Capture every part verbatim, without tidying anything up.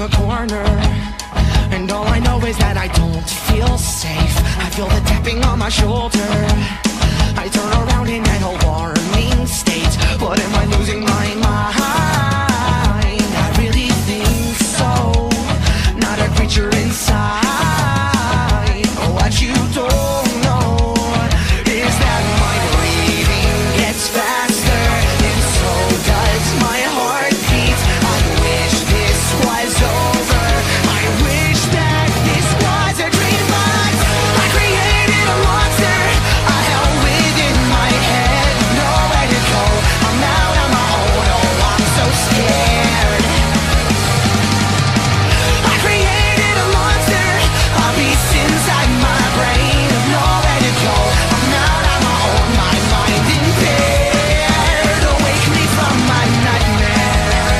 the corner, and all I know is that I don't feel safe. I feel the tapping on my shoulder. I turn around in an alarming state. What am I losing my mind? I really think so. Not a creature inside. What you don't know is that my breathing gets faster, and so does my heartbeat. I wish this was over. I wish that this was a dream, but I created a monster, a hell within my head. Nowhere to go. I'm out on my own. Oh, I'm so scared. I created a monster, a beast inside my brain. Nowhere to go. I'm out on my own. My mind impaired. Awake me from my nightmare.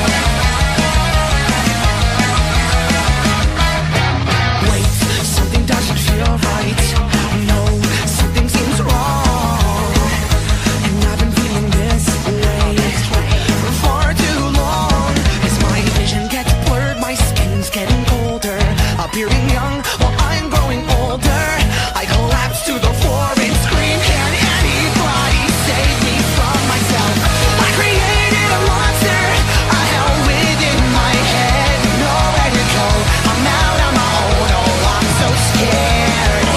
Wait, something doesn't feel right. No, something seems wrong. And I've been feeling this way for far too long. As my vision gets blurred, my skin's getting colder. Appearing young while I'm growing older. I collapse to the floor and scream, can anybody save me from myself? I created a monster, a hell within my head. Nowhere to go. I'm out on my own. Oh, I'm so scared.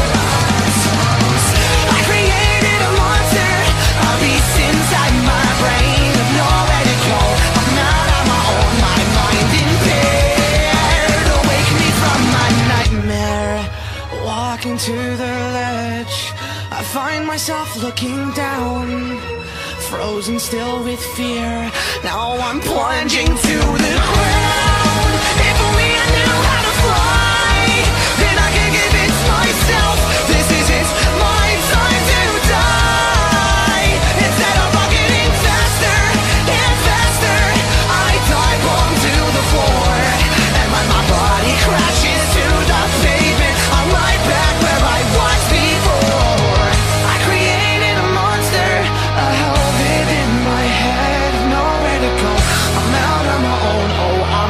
I created a monster, a beast inside my brain. Nowhere to go. I'm out on my own. My mind impaired. Awake me from my nightmare. Walking to the ledge, I find myself looking down, frozen still with fear. Now I'm plunging to the ground. If only I knew how to fly, then I could give it to myself. This is it, my time to die. Instead of rocketing faster and faster, I dive onto the floor, and when my body crashes to the pavement, I'm right back where I was before. I created a monster, a hell within my head. Nowhere to go. I'm out on my own. Oh, I'm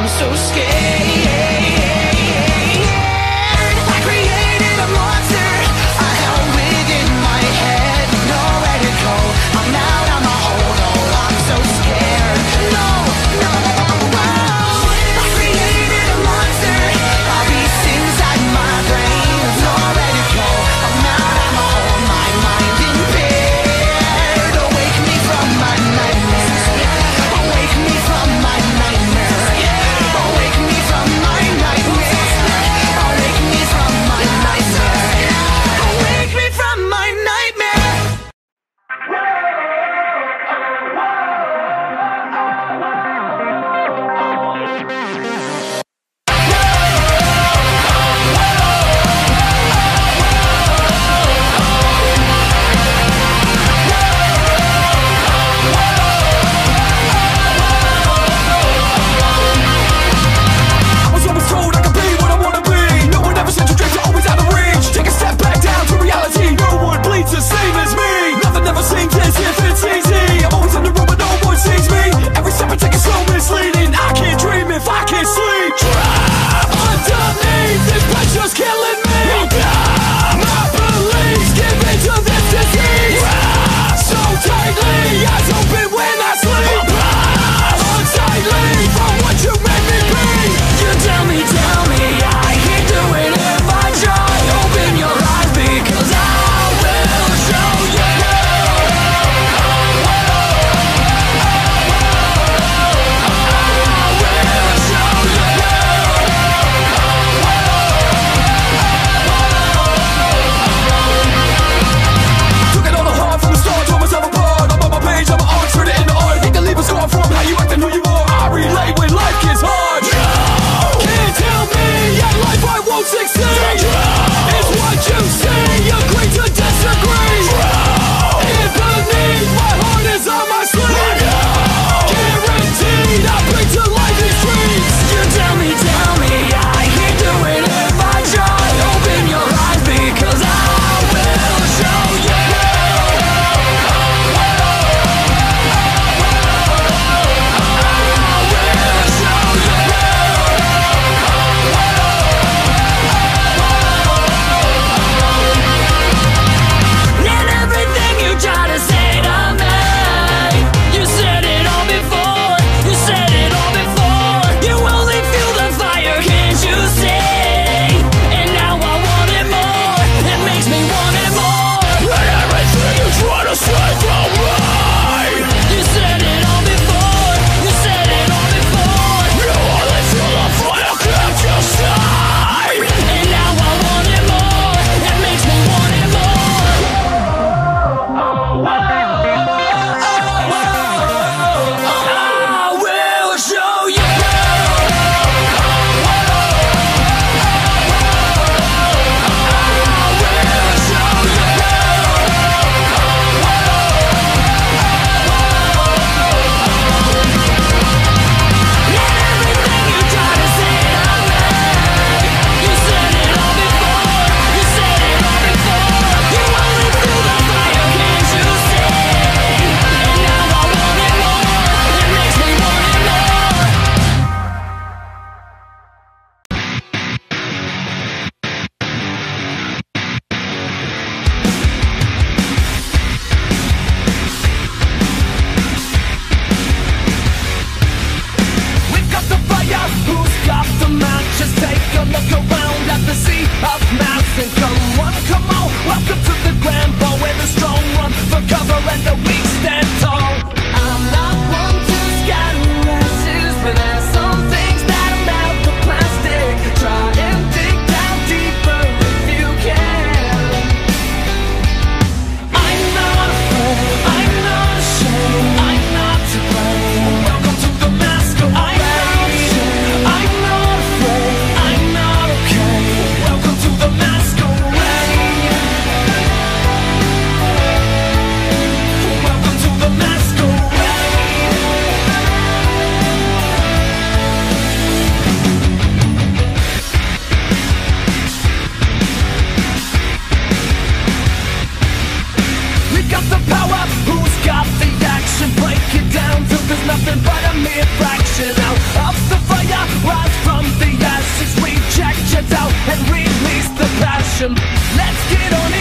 nothing but a mere fraction. Out of the fire, rise from the ashes, reject your doubt and release the passion. Let's get on it.